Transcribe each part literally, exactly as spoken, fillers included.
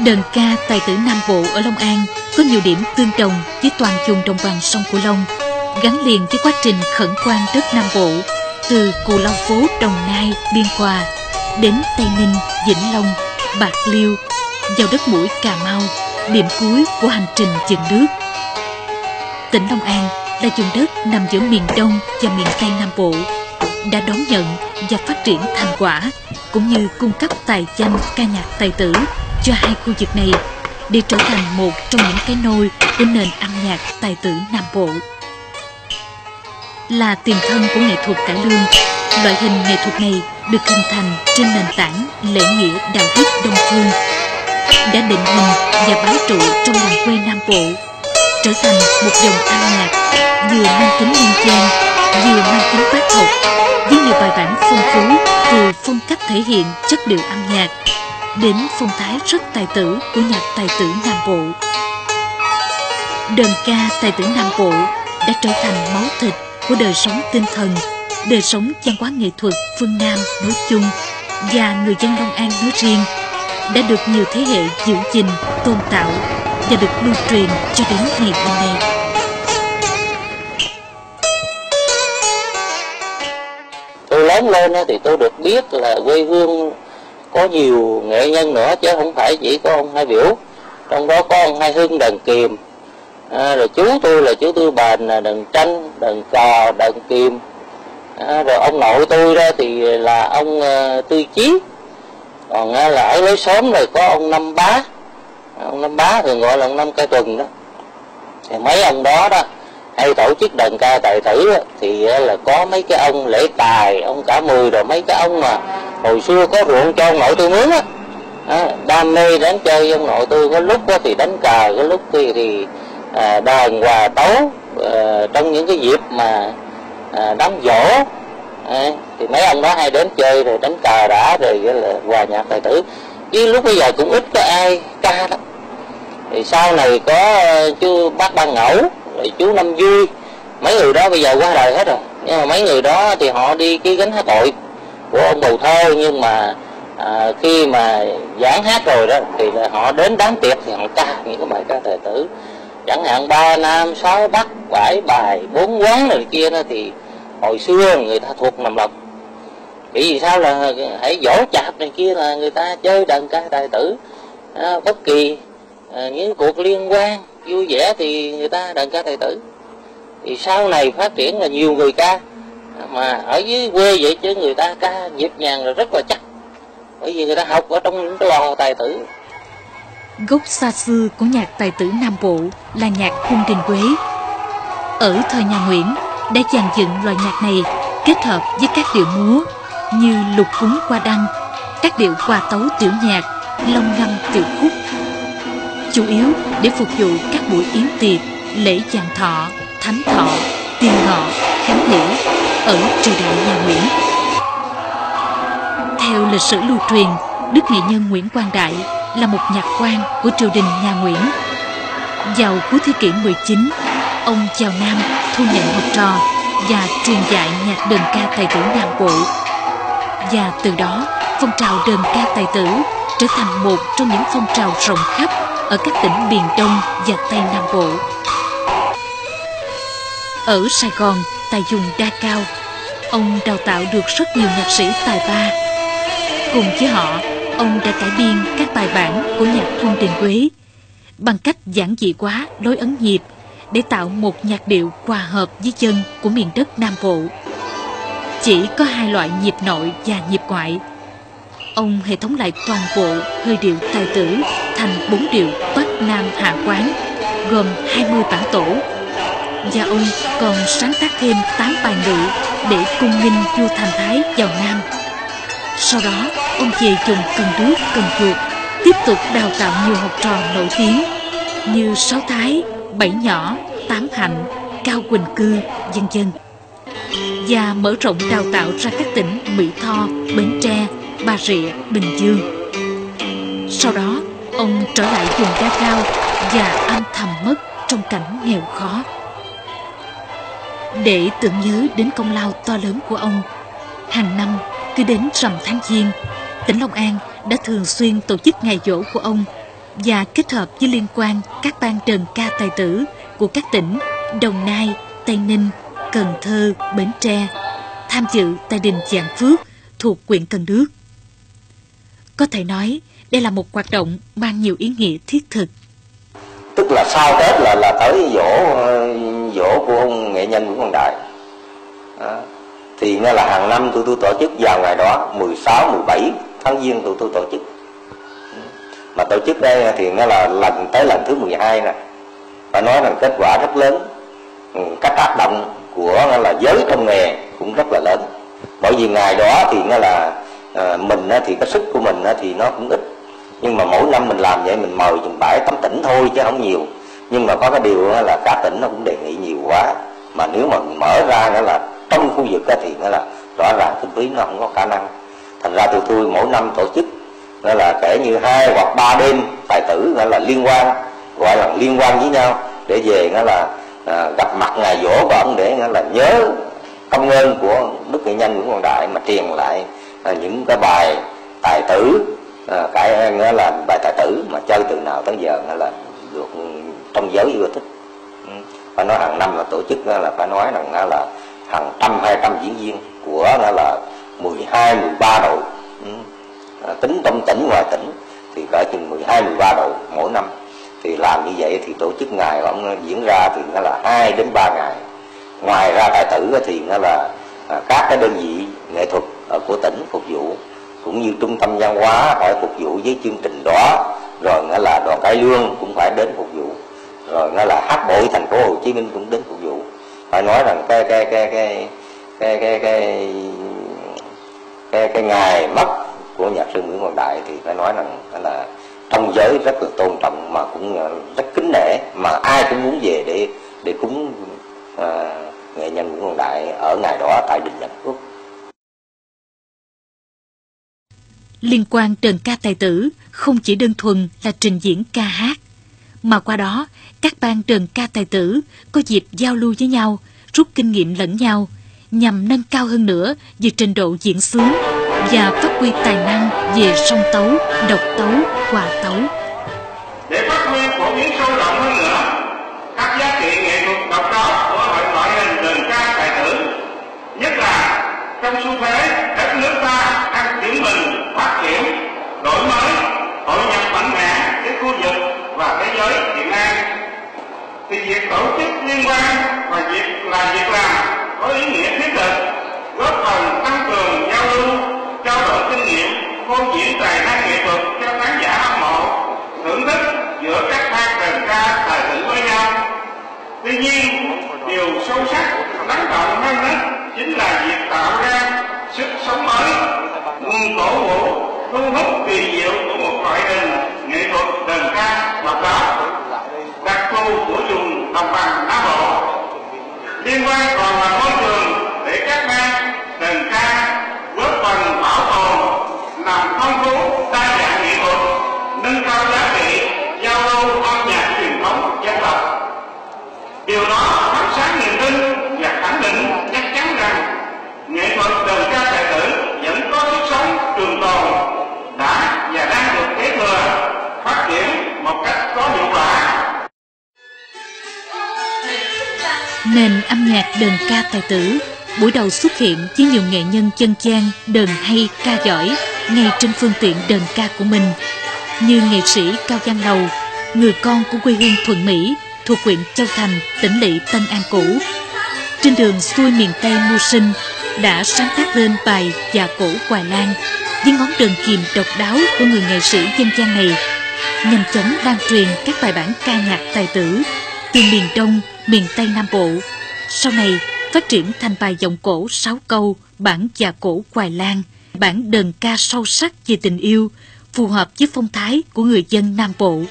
Đờn ca tài tử Nam Bộ ở Long An có nhiều điểm tương đồng với toàn vùng đồng bằng sông Cửu Long, gắn liền với quá trình khẩn quan đất Nam Bộ, từ Cù Lao Phố, Đồng Nai, Biên Hòa đến Tây Ninh, Vĩnh Long, Bạc Liêu, vào đất mũi Cà Mau, điểm cuối của hành trình dựng nước. Tỉnh Long An là vùng đất nằm giữa miền Đông và miền Tây Nam Bộ, đã đón nhận và phát triển thành quả cũng như cung cấp tài danh ca nhạc tài tử cho hai khu vực này để trở thành một trong những cái nôi của nền âm nhạc tài tử Nam Bộ. Là tiền thân của nghệ thuật cải lương, loại hình nghệ thuật này được hình thành trên nền tảng lễ nghĩa đạo đức Đông phương, đã định hình và bám trụ trong làng quê Nam Bộ, trở thành một dòng âm nhạc vừa mang tính nhân gian, vừa mang tính bác học, với nhiều bài bản phong phú từ phong cách thể hiện chất liệu âm nhạc đến phong thái rất tài tử của nhạc tài tử Nam Bộ. Đờn ca tài tử Nam Bộ đã trở thành máu thịt của đời sống tinh thần, đời sống văn hóa nghệ thuật phương Nam nói chung và người dân Long An nói riêng, đã được nhiều thế hệ giữ gìn, tôn tạo và được lưu truyền cho đến ngày hôm nay. Tôi lớn lên thì tôi được biết là quê hương có nhiều nghệ nhân nữa, chứ không phải chỉ có ông Hai Biểu. Trong đó có ông Hai Hưng đàn kiềm, à, rồi chú tôi là chú Tư Bền là đàn tranh, đàn cò, đàn kiềm, à, rồi ông nội tôi đó thì là ông uh, Tư Chí. Còn uh, là ở lối xóm rồi có ông Năm Bá, ông Năm Bá thường gọi là ông Năm Ca Tuần đó. Thì mấy ông đó đó hay tổ chức đờn ca tài tử thì là có mấy cái ông Lễ Tài, ông Cả Mười, rồi mấy cái ông mà hồi xưa có ruộng cho ông nội tôi mướn á, à, đam mê đánh chơi với ông nội tôi. Có lúc đó thì đánh cờ, có lúc thì, thì à, đàn hòa tấu à, trong những cái dịp mà à, đám giỗ, à, thì mấy ông đó hay đến chơi rồi đánh cờ đã rồi là hòa nhạc tài tử. Chứ lúc bây giờ cũng ít có ai ca lắm. Thì sau này có uh, chú bác Ba Ngẫu, rồi chú Năm Vui, mấy người đó bây giờ qua đời hết rồi. Nhưng mà mấy người đó thì họ đi cái gánh hát tội của ông Bầu Thơ, nhưng mà à, khi mà giảng hát rồi đó thì là họ đến đám tiệc thì họ ca những cái bài ca tài tử, chẳng hạn ba nam sáu bắc bảy bài bốn quán này kia đó, thì hồi xưa người ta thuộc nằm lòng. Vì sao là hãy dỗ chạp này kia là người ta chơi đàn ca tài tử, à, bất kỳ à, những cuộc liên quan vui vẻ thì người ta đàn ca tài tử. Thì sau này phát triển là nhiều người ca, mà ở dưới quê vậy chứ người ta ca nhịp nhàng là rất là chắc, bởi vì người ta học ở trong những cái lò tài tử. Gốc xa xưa của nhạc tài tử Nam Bộ là nhạc cung đình Quế. Ở thời nhà Nguyễn đã dàn dựng loại nhạc này kết hợp với các điệu múa như lục cúng qua đăng, các điệu hòa tấu tiểu nhạc, long ngâm tiểu khúc, chủ yếu để phục vụ các buổi yến tiệc, lễ vạn thọ, thánh thọ, tiên ngọ, khánh hỷ ở triều đại nhà Nguyễn. Theo lịch sử lưu truyền, đức nghệ nhân Nguyễn Quang Đại là một nhạc quan của triều đình nhà Nguyễn. Vào cuối thế kỷ mười chín, ông Chào Nam thu nhận học trò và truyền dạy nhạc đờn ca tài tử Nam Bộ. Và từ đó, phong trào đờn ca tài tử trở thành một trong những phong trào rộng khắp ở các tỉnh miền Đông và Tây Nam Bộ. Ở Sài Gòn, tại vùng Đa Cao, ông đào tạo được rất nhiều nhạc sĩ tài ba. Cùng với họ, ông đã cải biên các bài bản của nhạc cung đình Quế bằng cách giản dị hóa lối ấn nhịp để tạo một nhạc điệu hòa hợp với dân của miền đất Nam Bộ. Chỉ có hai loại nhịp nội và nhịp ngoại. Ông hệ thống lại toàn bộ hơi điệu tài tử thành bốn điệu Bắc Nam Hạ Quán, gồm hai mươi bản tổ. Và ông còn sáng tác thêm tám bài ngữ để cung nghinh vua Thành Thái vào Nam. Sau đó, ông về dùng Cần Đước, Cần Duộc, tiếp tục đào tạo nhiều học trò nổi tiếng như Sáu Thái, Bảy Nhỏ, Tám Hạnh, Cao Quỳnh Cư, vân vân, và mở rộng đào tạo ra các tỉnh Mỹ Tho, Bến Tre, Bà Rịa, Bình Dương. Sau đó, ông trở lại vùng Đa Cao và âm thầm mất trong cảnh nghèo khó. Để tưởng nhớ đến công lao to lớn của ông, hàng năm cứ đến rằm tháng Giêng, tỉnh Long An đã thường xuyên tổ chức ngày giỗ của ông và kết hợp với liên quan các ban đờn ca tài tử của các tỉnh Đồng Nai, Tây Ninh, Cần Thơ, Bến Tre tham dự tại đình Vạn Phước thuộc huyện Cần Đước. Có thể nói đây là một hoạt động mang nhiều ý nghĩa thiết thực. Tức là sau Tết là là tới dỗ dỗ của ông nghệ nhân Nguyễn Quang Đại. Đó. Thì nghe là hàng năm tụi tôi tổ chức vào ngày đó mười sáu, mười bảy tháng Giêng tụi tôi tổ chức. Mà tổ chức đây thì nghe là lần tới lần thứ mười hai nè. Phải nói rằng kết quả rất lớn. Các tác động của nghe là giới công nghề cũng rất là lớn. Bởi vì ngày đó thì nghe là à, mình thì cái sức của mình thì nó cũng ít. Nhưng mà mỗi năm mình làm vậy mình mời chừng bảy tám tỉnh thôi chứ không nhiều. Nhưng mà có cái điều là các tỉnh nó cũng đề nghị nhiều quá. Mà nếu mà mở ra nữa là trong khu vực thì nữa là rõ ràng kinh phí nó không có khả năng. Thành ra tụi tôi mỗi năm tổ chức nó là kể như hai hoặc ba đêm tài tử gọi là liên quan, gọi là liên quan với nhau để về nó là à, gặp mặt ngày giỗ của ông để là nhớ công ơn của đức nghệ nhân Nguyễn Quang Đại mà truyền lại à, những cái bài tài tử. À, cái nghĩa là bài tài tử mà chơi từ nào tới giờ là được trong giới ưa thích. Ừ. Phải nói hàng năm là tổ chức là phải nói rằng là hàng trăm hai trăm diễn viên của là mười hai mười ba đội. Ừ. À, tính trong tỉnh ngoài tỉnh thì cỡ chừng mười hai mười ba đội mỗi năm. Thì làm như vậy thì tổ chức ngày ông diễn ra thì nó là hai đến ba ngày. Ngoài ra tài tử thì nó là à, các cái đơn vị nghệ thuật ở của tỉnh phục vụ, cũng như trung tâm văn hóa phải phục vụ với chương trình đó, rồi nghĩa là đoàn cải lương cũng phải đến phục vụ, rồi nghĩa là hát bội thành phố Hồ Chí Minh cũng đến phục vụ. Phải nói rằng cái cái cái cái cái cái cái cái, cái ngày mất của nhạc sư Nguyễn Quang Đại thì phải nói rằng là trong giới rất là tôn trọng mà cũng rất kính nể, mà ai cũng muốn về để để cúng à, nghệ nhân Nguyễn Quang Đại ở ngày đó tại đình Vạn Phước. Liên quan đờn ca tài tử không chỉ đơn thuần là trình diễn ca hát, mà qua đó các ban đờn ca tài tử có dịp giao lưu với nhau, rút kinh nghiệm lẫn nhau, nhằm nâng cao hơn nữa về trình độ diễn xướng và phát huy tài năng về song tấu, độc tấu, hòa tấu. Để phát huy phổ biến sâu rộng hơn nữa các giá trị nghệ thuật độc đáo của mọi loại hình đờn ca tài tử, nhất là trong xu thế đất nước ta đang chuyển mình phát triển, đổi mới, hội nhập mạnh mẽ với khu vực và thế giới hiện nay, thì việc tổ chức liên quan và việc là việc làm có ý nghĩa thiết thực, góp phần tăng cường giao lưu, trao đổi kinh nghiệm, phô diễn tài năng nghệ thuật cho khán giả hâm mộ, thưởng thức giữa các ban đờn ca tài tử với nhau. Tuy nhiên, điều sâu sắc, lắng động hơn hết chính là việc tạo ra sức sống mới, nguồn cổ vũ, thu hút kỳ diệu của một loại hình nghệ thuật đờn ca độc đáo, đặc thù của vùng đồng bằng Nam Bộ. Liên quan còn là môi trường để các ban đờn ca góp phần bảo tồn, làm phong phú đa dạng nghệ thuật, nâng cao giá trị giao lưu âm nhạc truyền thống dân tộc. Điều đó thắp sáng niềm tin và khẳng định chắc chắn rằng nghệ thuật đờn ca tài tử vẫn có sức sống trường tồn, đã và đang được kế thừa, phát triển một cách có hiệu quả. Nền âm nhạc đờn ca tài tử buổi đầu xuất hiện với nhiều nghệ nhân chân gian đờn hay ca giỏi ngay trên phương tiện đờn ca của mình, như nghệ sĩ Cao Văn Lầu, người con của quê hương Thuận Mỹ thuộc huyện Châu Thành, tỉnh lỵ Tân An cũ. Trên đường xuôi miền Tây mưu sinh đã sáng tác lên bài Dạ Cổ Hoài Lan với ngón đờn kìm độc đáo của người nghệ sĩ dân gian này, nhanh chóng lan truyền các bài bản ca nhạc tài tử từ miền Đông, miền Tây Nam Bộ. Sau này phát triển thành bài giọng cổ sáu câu bản Dạ Cổ Hoài Lan, bản đờn ca sâu sắc về tình yêu, phù hợp với phong thái của người dân Nam Bộ.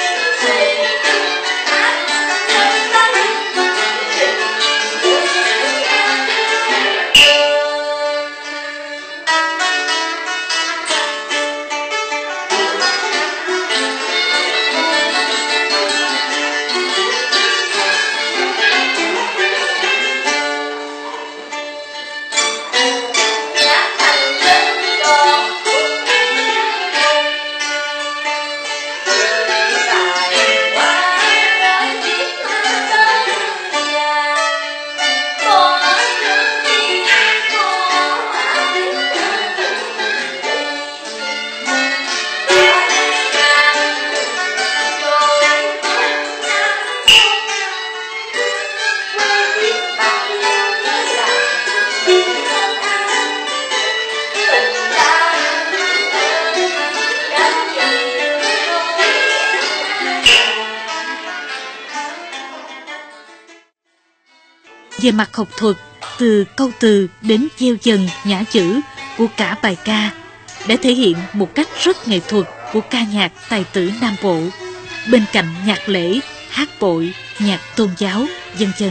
Hãy subscribe cho kênh Ghiền Mì Gõ để không bỏ lỡ về mặt học thuật, từ câu từ đến gieo dần nhã chữ của cả bài ca đã thể hiện một cách rất nghệ thuật của ca nhạc tài tử Nam Bộ, bên cạnh nhạc lễ, hát bội, nhạc tôn giáo, vân vân.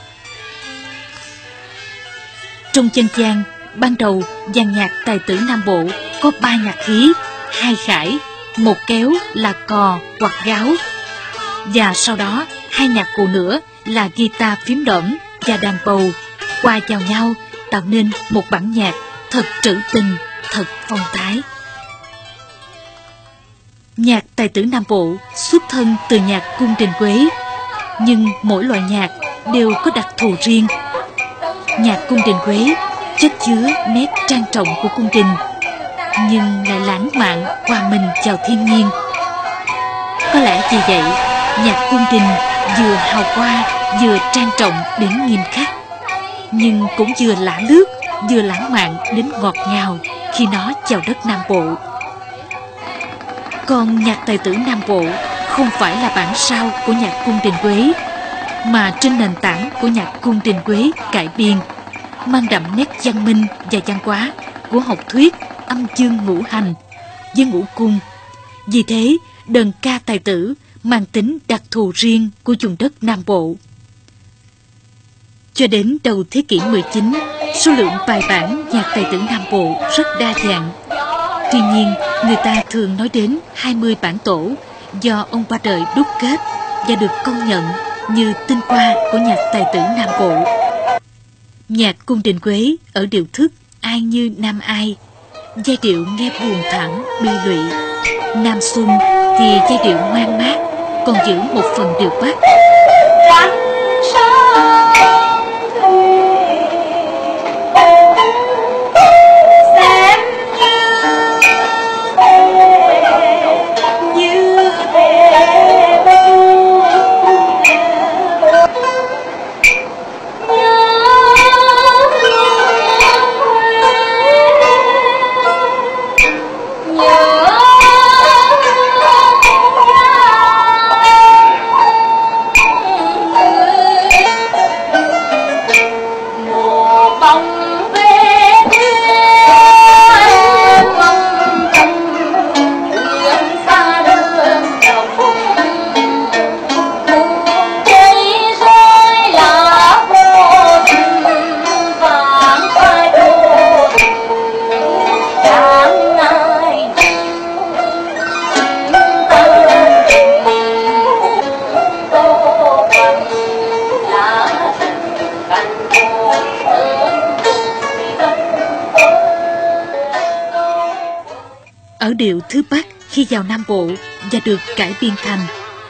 Trong dân gian, ban đầu dàn nhạc tài tử Nam Bộ có ba nhạc khí, hai khải, một kéo là cò hoặc gáo, và sau đó hai nhạc cụ nữa là guitar phím đỏm và đàn bầu hòa vào nhau tạo nên một bản nhạc thật trữ tình, thật phong thái. Nhạc tài tử Nam Bộ xuất thân từ nhạc cung đình Quế, nhưng mỗi loại nhạc đều có đặc thù riêng. Nhạc cung đình Quế chất chứa nét trang trọng của cung đình, nhưng lại lãng mạn hòa mình vào thiên nhiên. Có lẽ vì vậy, nhạc cung đình vừa hào hoa, vừa trang trọng đến nghiêm khắc, nhưng cũng vừa lả lướt, vừa lãng mạn đến ngọt ngào khi nó vào đất Nam Bộ. Còn nhạc tài tử Nam Bộ không phải là bản sao của nhạc cung đình Quế, mà trên nền tảng của nhạc cung đình Quế cải biên, mang đậm nét văn minh và văn hóa của học thuyết âm dương ngũ hành với ngũ cung. Vì thế, đờn ca tài tử mang tính đặc thù riêng của vùng đất Nam Bộ. Cho đến đầu thế kỷ mười chín, số lượng bài bản nhạc tài tử Nam Bộ rất đa dạng. Tuy nhiên, người ta thường nói đến hai mươi bản tổ do ông Ba Đời đúc kết và được công nhận như tinh hoa của nhạc tài tử Nam Bộ. Nhạc cung đình Quế ở điệu thức Ai Như Nam Ai, giai điệu nghe buồn thảm bi lụy. Nam Xuân thì giai điệu ngoan mát, còn giữ một phần điệu Bắc. Ở điệu thứ Bắc khi vào Nam Bộ và được cải biên thành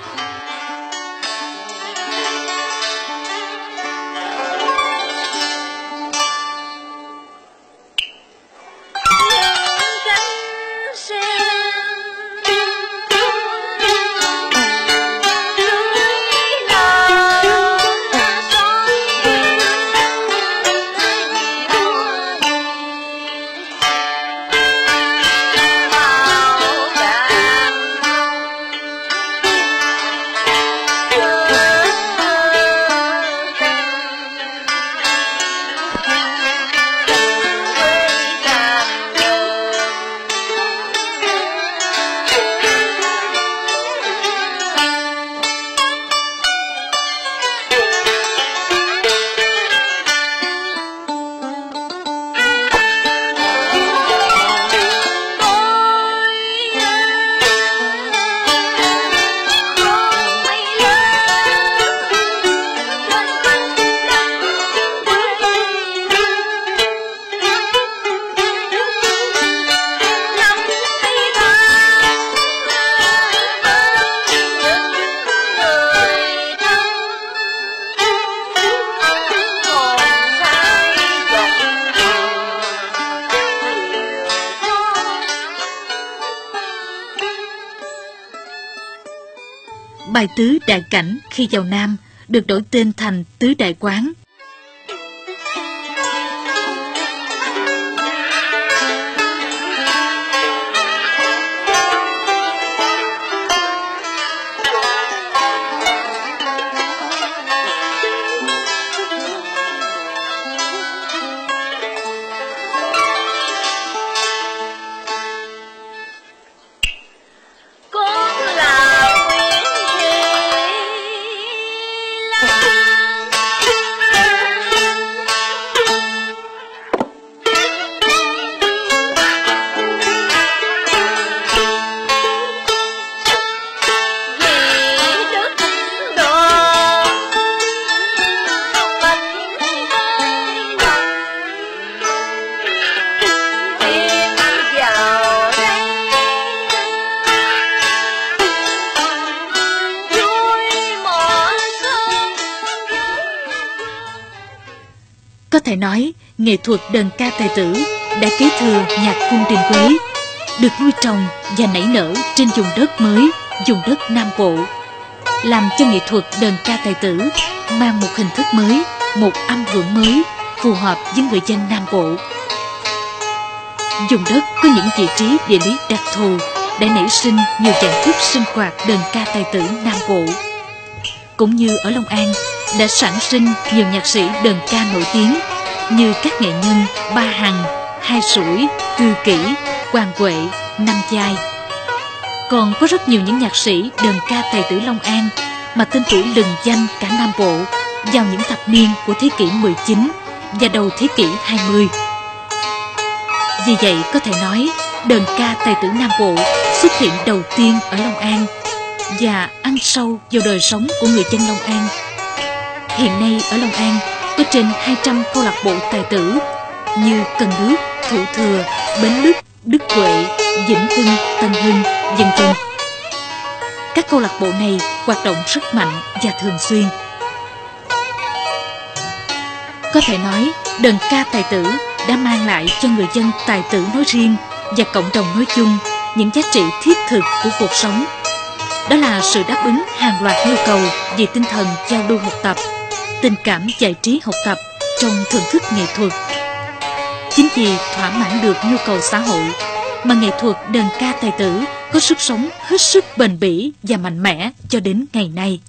bài tứ đại cảnh khi vào Nam được đổi tên thành tứ đại quán. Có thể nói, nghệ thuật đờn ca tài tử đã kế thừa nhạc cung đình Quế, được nuôi trồng và nảy nở trên vùng đất mới, vùng đất Nam Bộ, làm cho nghệ thuật đờn ca tài tử mang một hình thức mới, một âm hưởng mới, phù hợp với người dân Nam Bộ. Vùng đất có những vị trí địa lý đặc thù đã nảy sinh nhiều dạng thức sinh hoạt đờn ca tài tử Nam Bộ. Cũng như ở Long An đã sản sinh nhiều nhạc sĩ đờn ca nổi tiếng như các nghệ nhân Ba Hằng, Hai Sủi, Cư Kỷ, Quang Huệ, Năm Giai. Còn có rất nhiều những nhạc sĩ đờn ca tài tử Long An mà tên tuổi lừng danh cả Nam Bộ vào những thập niên của thế kỷ mười chín và đầu thế kỷ hai mươi. Vì vậy có thể nói đờn ca tài tử Nam Bộ xuất hiện đầu tiên ở Long An và ăn sâu vào đời sống của người dân Long An. Hiện nay ở Long An có trên hai trăm câu lạc bộ tài tử như Cần Đước, Thủ Thừa, Bến Lức, Đức Huệ, Vĩnh Hưng, Tân Hưng, vân vân. Các câu lạc bộ này hoạt động rất mạnh và thường xuyên. Có thể nói, đờn ca tài tử đã mang lại cho người dân tài tử nói riêng và cộng đồng nói chung những giá trị thiết thực của cuộc sống. Đó là sự đáp ứng hàng loạt nhu cầu về tinh thần giao lưu học tập, tình cảm giải trí học tập trong thưởng thức nghệ thuật. Chính vì thỏa mãn được nhu cầu xã hội mà nghệ thuật đờn ca tài tử có sức sống hết sức bền bỉ và mạnh mẽ cho đến ngày nay.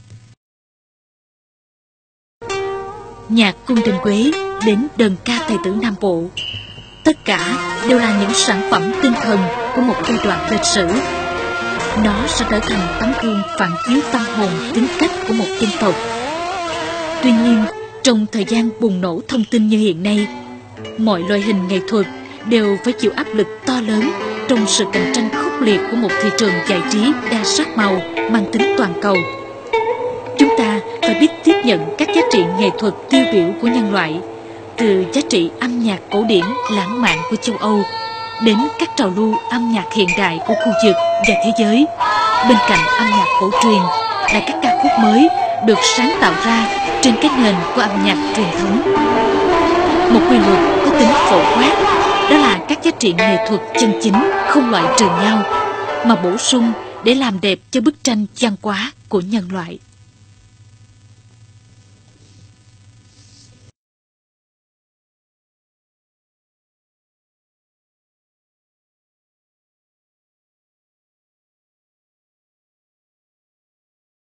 Nhạc cung đình Quế đến đờn ca tài tử Nam Bộ, tất cả đều là những sản phẩm tinh thần của một giai đoạn lịch sử. Nó sẽ trở thành tấm gương phản chiếu tâm hồn tính cách của một dân tộc. Tuy nhiên, trong thời gian bùng nổ thông tin như hiện nay, mọi loại hình nghệ thuật đều phải chịu áp lực to lớn trong sự cạnh tranh khốc liệt của một thị trường giải trí đa sắc màu mang tính toàn cầu. Chúng ta phải biết tiếp nhận các giá trị nghệ thuật tiêu biểu của nhân loại, từ giá trị âm nhạc cổ điển lãng mạn của châu Âu đến các trào lưu âm nhạc hiện đại của khu vực và thế giới. Bên cạnh âm nhạc cổ truyền là các ca khúc mới được sáng tạo ra trên cái nền của âm nhạc truyền thống. Một quy luật có tính phổ quát, đó là các giá trị nghệ thuật chân chính không loại trừ nhau, mà bổ sung để làm đẹp cho bức tranh văn hóa của nhân loại.